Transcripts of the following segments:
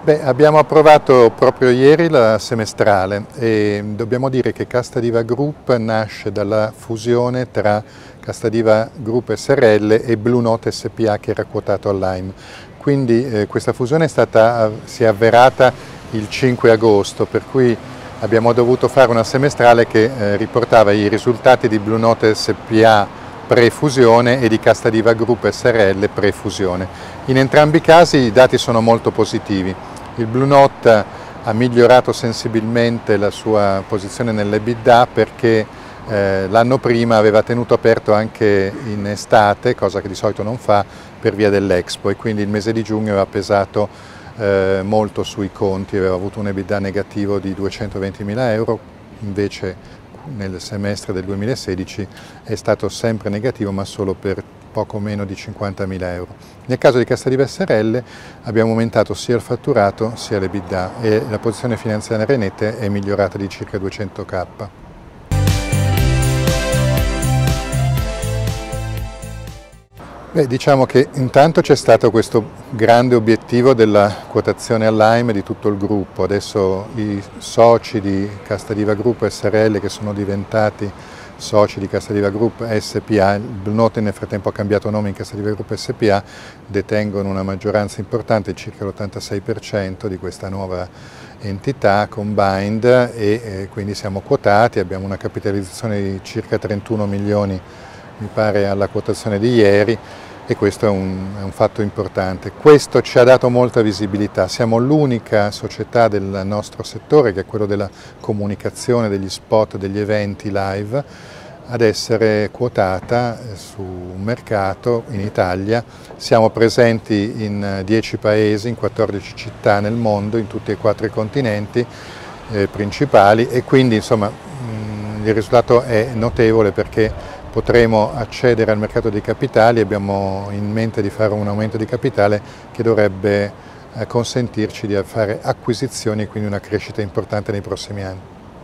Abbiamo approvato proprio ieri la semestrale e dobbiamo dire che Castadiva Group nasce dalla fusione tra Castadiva Group SRL e Blue Note SPA che era quotato all'AIM. Quindi questa fusione si è avverata il 5 agosto, per cui abbiamo dovuto fare una semestrale che riportava i risultati di Blue Note SPA pre-fusione e di Castadiva Group SRL pre-fusione. In entrambi i casi i dati sono molto positivi. Il Blue Note ha migliorato sensibilmente la sua posizione nell'EBITDA perché l'anno prima aveva tenuto aperto anche in estate, cosa che di solito non fa per via dell'Expo, e quindi il mese di giugno aveva pesato molto sui conti, aveva avuto un EBITDA negativo di 220.000 euro, invece nel semestre del 2016 è stato sempre negativo ma solo per poco meno di 50.000 euro. Nel caso di Castadiva SRL abbiamo aumentato sia il fatturato sia l'EBITDA e la posizione finanziaria netta è migliorata di circa 200.000. Diciamo che intanto c'è stato questo grande obiettivo della quotazione all'AIM di tutto il gruppo. Adesso i soci di Castadiva Group SRL che sono diventati soci di Castadiva Group SPA, il Blue Note nel frattempo ha cambiato nome in Castadiva Group SPA, detengono una maggioranza importante, circa l'86% di questa nuova entità combined e quindi siamo quotati, abbiamo una capitalizzazione di circa 31 milioni mi pare alla quotazione di ieri, e questo è un fatto importante. Questo ci ha dato molta visibilità, siamo l'unica società del nostro settore, che è quello della comunicazione, degli spot, degli eventi live, ad essere quotata su un mercato in Italia. Siamo presenti in 10 paesi, in 14 città nel mondo, in tutti e 4 i continenti principali, e quindi insomma il risultato è notevole perché potremo accedere al mercato dei capitali. Abbiamo in mente di fare un aumento di capitale che dovrebbe consentirci di fare acquisizioni e quindi una crescita importante nei prossimi anni.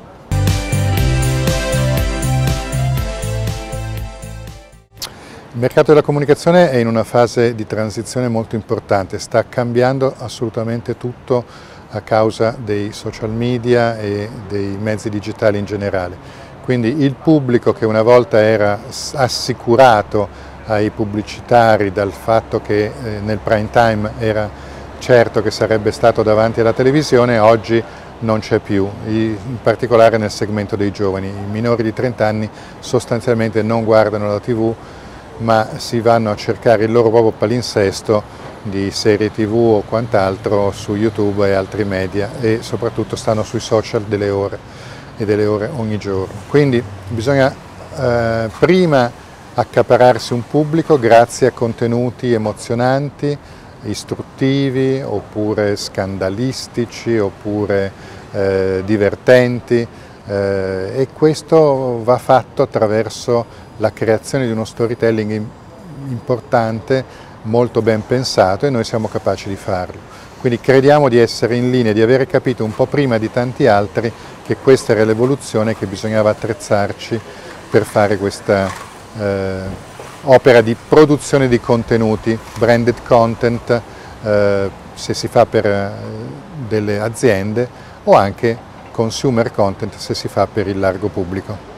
Il mercato della comunicazione è in una fase di transizione molto importante, sta cambiando assolutamente tutto a causa dei social media e dei mezzi digitali in generale. Quindi il pubblico che una volta era assicurato ai pubblicitari dal fatto che nel prime time era certo che sarebbe stato davanti alla televisione, oggi non c'è più, in particolare nel segmento dei giovani. I minori di 30 anni sostanzialmente non guardano la TV, ma si vanno a cercare il loro proprio palinsesto di serie TV o quant'altro su YouTube e altri media, e soprattutto stanno sui social delle ore e delle ore ogni giorno. Quindi bisogna prima accaparrarsi un pubblico grazie a contenuti emozionanti, istruttivi, oppure scandalistici, oppure divertenti, e questo va fatto attraverso la creazione di uno storytelling importante, molto ben pensato, e noi siamo capaci di farlo. Quindi crediamo di essere in linea, di avere capito un po' prima di tanti altri che questa era l'evoluzione, che bisognava attrezzarci per fare questa opera di produzione di contenuti, branded content, se si fa per delle aziende, o anche consumer content se si fa per il largo pubblico.